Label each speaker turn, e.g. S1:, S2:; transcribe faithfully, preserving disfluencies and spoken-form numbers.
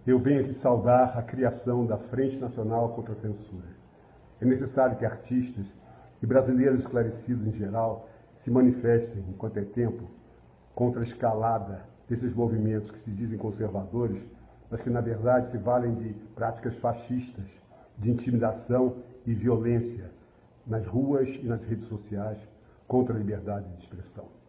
S1: eu venho aqui saudar a criação da Frente Nacional contra a Censura. É necessário que artistas e brasileiros esclarecidos em geral se manifestem, enquanto é tempo, contra a escalada desses movimentos que se dizem conservadores, mas que na verdade se valem de práticas fascistas, de intimidação e violência nas ruas e nas redes sociais contra a liberdade de expressão.